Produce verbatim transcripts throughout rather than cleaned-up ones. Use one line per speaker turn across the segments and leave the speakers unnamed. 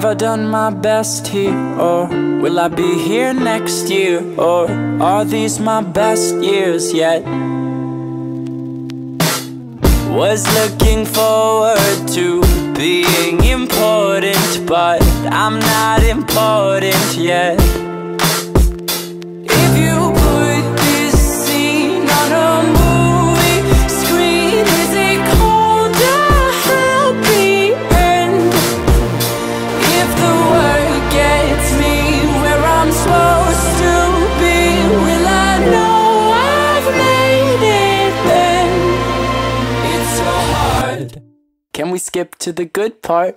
I done my best here, or will I be here next year? Or are these my best years yet? Was looking forward to being important, but I'm not important yet. If you put this scene on a movie screen, is it called a happy end? If the word gets me where I'm supposed to be, will I know I've made it then? It's so hard. Can we skip to the good part?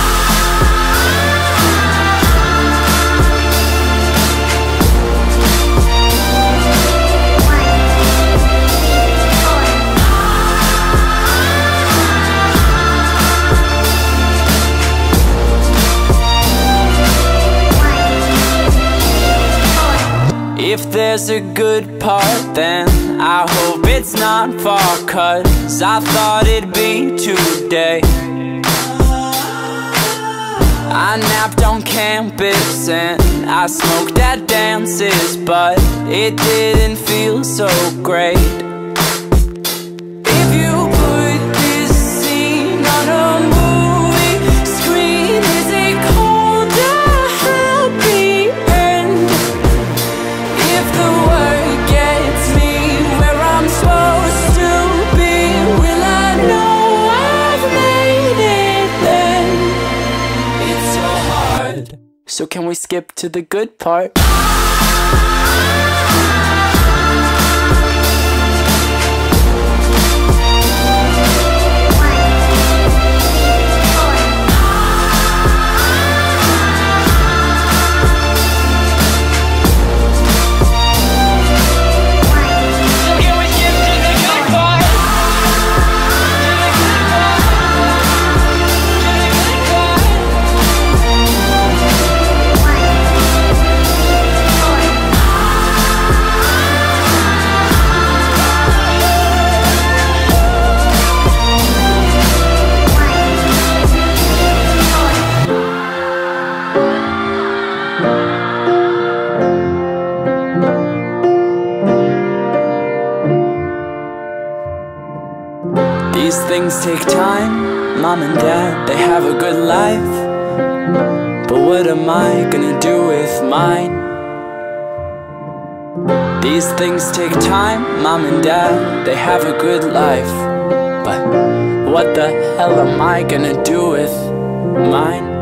If there's a good part, then I hope it's not far, 'cause I thought it'd be today. I napped on campus and I smoked at dances, but it didn't feel so great. If you put this scene on a movie screen, is it called a happy end? If the word gets me where I'm supposed to be, will I know I've made it then? It's so hard. So can we skip to the good part? These things take time. Mom and dad, they have a good life, but what am I gonna do with mine? These things take time. Mom and dad, they have a good life, but what the hell am I gonna do with mine?